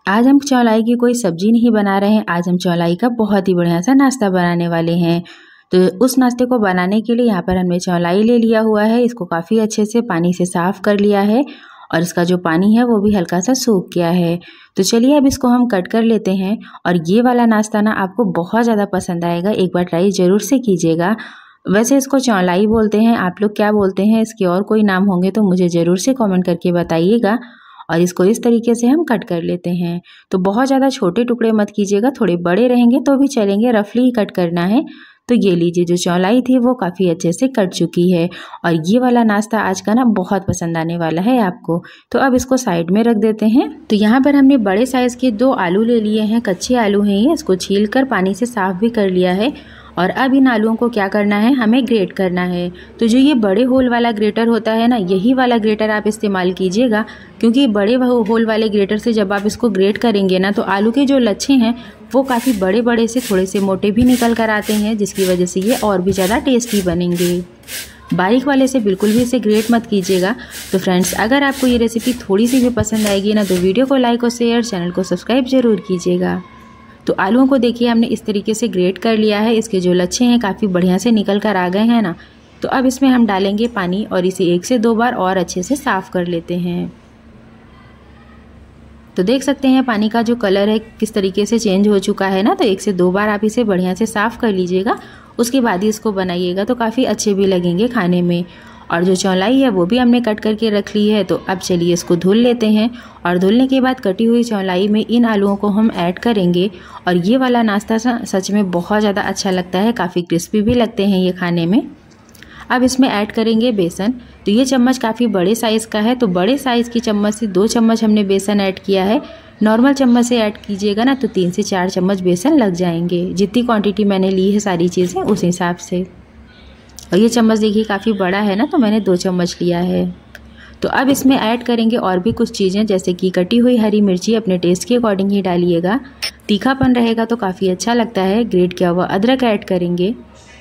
आज हम चौलाई की कोई सब्जी नहीं बना रहे हैं, आज हम चौलाई का बहुत ही बढ़िया सा नाश्ता बनाने वाले हैं। तो उस नाश्ते को बनाने के लिए यहाँ पर हमने चौलाई ले लिया हुआ है। इसको काफ़ी अच्छे से पानी से साफ़ कर लिया है और इसका जो पानी है वो भी हल्का सा सूख गया है। तो चलिए अब इसको हम कट कर लेते हैं। और ये वाला नाश्ता ना आपको बहुत ज़्यादा पसंद आएगा, एक बार ट्राई ज़रूर से कीजिएगा। वैसे इसको चौलाई बोलते हैं, आप लोग क्या बोलते हैं, इसके और कोई नाम होंगे तो मुझे ज़रूर से कमेंट करके बताइएगा। और इसको इस तरीके से हम कट कर लेते हैं। तो बहुत ज़्यादा छोटे टुकड़े मत कीजिएगा, थोड़े बड़े रहेंगे तो भी चलेंगे, रफली ही कट करना है। तो ये लीजिए, जो चौलाई थी वो काफ़ी अच्छे से कट चुकी है और ये वाला नाश्ता आज का ना बहुत पसंद आने वाला है आपको। तो अब इसको साइड में रख देते हैं। तो यहाँ पर हमने बड़े साइज़ के 2 आलू ले लिए हैं, कच्चे आलू हैं ये, इसको छील कर पानी से साफ़ भी कर लिया है। और अब इन आलूओं को क्या करना है, हमें ग्रेट करना है। तो जो ये बड़े होल वाला ग्रेटर होता है ना, यही वाला ग्रेटर आप इस्तेमाल कीजिएगा, क्योंकि बड़े होल वाले ग्रेटर से जब आप इसको ग्रेट करेंगे ना तो आलू के जो लच्छे हैं वो काफ़ी बड़े बड़े से थोड़े से मोटे भी निकल कर आते हैं, जिसकी वजह से ये और भी ज़्यादा टेस्टी बनेंगे। बारीक वाले से बिल्कुल भी इसे ग्रेट मत कीजिएगा। तो फ्रेंड्स, अगर आपको ये रेसिपी थोड़ी सी भी पसंद आएगी ना तो वीडियो को लाइक और शेयर, चैनल को सब्सक्राइब ज़रूर कीजिएगा। तो आलूओं को देखिए हमने इस तरीके से ग्रेट कर लिया है, इसके जो लच्छे हैं काफ़ी बढ़िया से निकल कर आ गए हैं ना। तो अब इसमें हम डालेंगे पानी और इसे 1 से 2 बार और अच्छे से साफ़ कर लेते हैं। तो देख सकते हैं पानी का जो कलर है किस तरीके से चेंज हो चुका है ना। तो 1 से 2 बार आप इसे बढ़िया से साफ़ कर लीजिएगा, उसके बाद ही इसको बनाइएगा तो काफ़ी अच्छे भी लगेंगे खाने में। और जो चौलाई है वो भी हमने कट करके रख ली है। तो अब चलिए इसको धुल लेते हैं और धुलने के बाद कटी हुई चौलाई में इन आलूओं को हम ऐड करेंगे। और ये वाला नाश्ता सच में बहुत ज़्यादा अच्छा लगता है, काफ़ी क्रिस्पी भी लगते हैं ये खाने में। अब इसमें ऐड करेंगे बेसन। तो ये चम्मच काफ़ी बड़े साइज़ का है, तो बड़े साइज़ की चम्मच से 2 चम्मच हमने बेसन ऐड किया है। नॉर्मल चम्मच से ऐड कीजिएगा ना तो 3 से 4 चम्मच बेसन लग जाएंगे। जितनी क्वांटिटी मैंने ली है सारी चीज़ें उस हिसाब से। और ये चम्मच देखिए काफ़ी बड़ा है ना, तो मैंने 2 चम्मच लिया है। तो अब इसमें ऐड करेंगे और भी कुछ चीज़ें, जैसे कि कटी हुई हरी मिर्ची अपने टेस्ट के अकॉर्डिंग ही डालिएगा, तीखापन रहेगा तो काफ़ी अच्छा लगता है। ग्रेट किया हुआ अदरक ऐड करेंगे,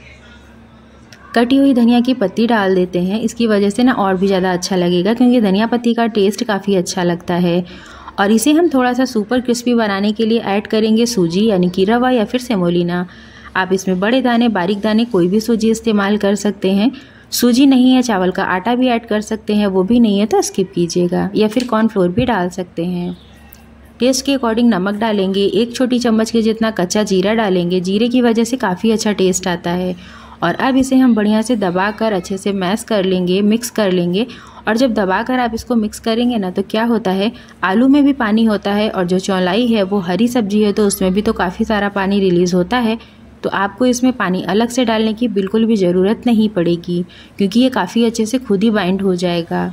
कटी हुई धनिया की पत्ती डाल देते हैं, इसकी वजह से ना और भी ज़्यादा अच्छा लगेगा, क्योंकि धनिया पत्ती का टेस्ट काफ़ी अच्छा लगता है। और इसे हम थोड़ा सा सुपर क्रिस्पी बनाने के लिए ऐड करेंगे सूजी, यानी कि रवा या फिर सेमोलिना। आप इसमें बड़े दाने, बारीक दाने कोई भी सूजी इस्तेमाल कर सकते हैं। सूजी नहीं है, चावल का आटा भी ऐड कर सकते हैं, वो भी नहीं है तो स्किप कीजिएगा, या फिर कॉर्नफ्लोर भी डाल सकते हैं। टेस्ट के अकॉर्डिंग नमक डालेंगे, 1 छोटी चम्मच के जितना कच्चा जीरा डालेंगे, जीरे की वजह से काफ़ी अच्छा टेस्ट आता है। और अब इसे हम बढ़िया से दबाकर अच्छे से मैश कर लेंगे, मिक्स कर लेंगे। और जब दबाकर आप इसको मिक्स करेंगे ना तो क्या होता है, आलू में भी पानी होता है और जो चौलाई है वो हरी सब्जी है तो उसमें भी तो काफ़ी सारा पानी रिलीज़ होता है। तो आपको इसमें पानी अलग से डालने की बिल्कुल भी ज़रूरत नहीं पड़ेगी, क्योंकि ये काफ़ी अच्छे से खुद ही बाइंड हो जाएगा।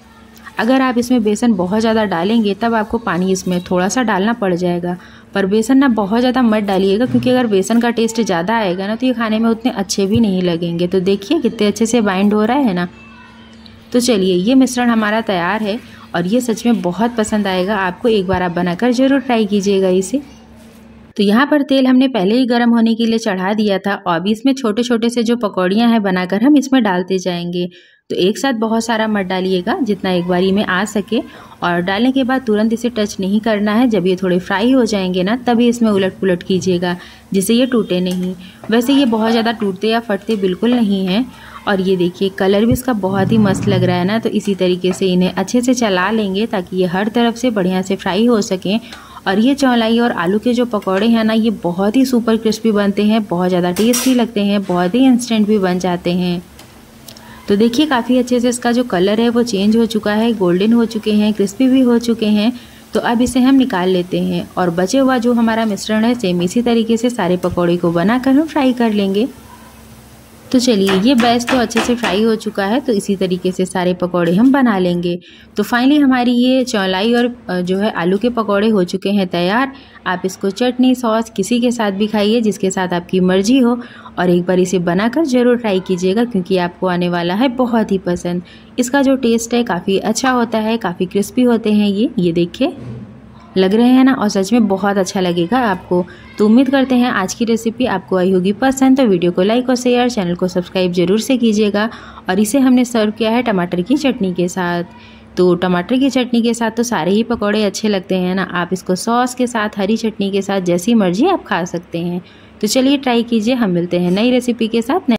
अगर आप इसमें बेसन बहुत ज़्यादा डालेंगे तब आपको पानी इसमें थोड़ा सा डालना पड़ जाएगा, पर बेसन ना बहुत ज़्यादा मत डालिएगा, क्योंकि अगर बेसन का टेस्ट ज़्यादा आएगा ना तो ये खाने में उतने अच्छे भी नहीं लगेंगे। तो देखिए कितने अच्छे से बाइंड हो रहा है ना। तो चलिए, ये मिश्रण हमारा तैयार है और ये सच में बहुत पसंद आएगा आपको, एक बार आप बनाकर ज़रूर ट्राई कीजिएगा इसे। तो यहाँ पर तेल हमने पहले ही गर्म होने के लिए चढ़ा दिया था और अभी इसमें छोटे छोटे से जो पकौड़ियाँ हैं बनाकर हम इसमें डालते जाएंगे। तो एक साथ बहुत सारा मत डालिएगा, जितना एक बारी में आ सके। और डालने के बाद तुरंत इसे टच नहीं करना है, जब ये थोड़े फ्राई हो जाएंगे ना तभी इसमें उलट पुलट कीजिएगा, जिससे ये टूटे नहीं। वैसे ये बहुत ज़्यादा टूटते या फटते बिल्कुल नहीं हैं। और ये देखिए कलर भी इसका बहुत ही मस्त लग रहा है ना। तो इसी तरीके से इन्हें अच्छे से चला लेंगे ताकि ये हर तरफ से बढ़िया से फ्राई हो सकें। और ये चौलाई और आलू के जो पकौड़े हैं ना, ये बहुत ही सुपर क्रिस्पी बनते हैं, बहुत ज़्यादा टेस्टी लगते हैं, बहुत ही इंस्टेंट भी बन जाते हैं। तो देखिए काफ़ी अच्छे से इसका जो कलर है वो चेंज हो चुका है, गोल्डन हो चुके हैं, क्रिस्पी भी हो चुके हैं। तो अब इसे हम निकाल लेते हैं और बचे हुआ जो हमारा मिश्रण है सेम इसी तरीके से सारे पकौड़े को बनाकर हम फ्राई कर लेंगे। तो चलिए, ये बैच तो अच्छे से फ्राई हो चुका है, तो इसी तरीके से सारे पकौड़े हम बना लेंगे। तो फाइनली हमारी ये चौलाई और जो है आलू के पकौड़े हो चुके हैं तैयार। आप इसको चटनी, सॉस किसी के साथ भी खाइए, जिसके साथ आपकी मर्जी हो। और एक बार इसे बनाकर ज़रूर ट्राई कीजिएगा, क्योंकि आपको आने वाला है बहुत ही पसंद। इसका जो टेस्ट है काफ़ी अच्छा होता है, काफ़ी क्रिस्पी होते हैं ये देखिए लग रहे हैं ना, और सच में बहुत अच्छा लगेगा आपको। तो उम्मीद करते हैं आज की रेसिपी आपको आई होगी पसंद। तो वीडियो को लाइक और शेयर, चैनल को सब्सक्राइब जरूर से कीजिएगा। और इसे हमने सर्व किया है टमाटर की चटनी के साथ। तो टमाटर की चटनी के साथ तो सारे ही पकौड़े अच्छे लगते हैं ना। आप इसको सॉस के साथ, हरी चटनी के साथ, जैसी मर्जी आप खा सकते हैं। तो चलिए ट्राई कीजिए। हम मिलते हैं नई रेसिपी के साथ।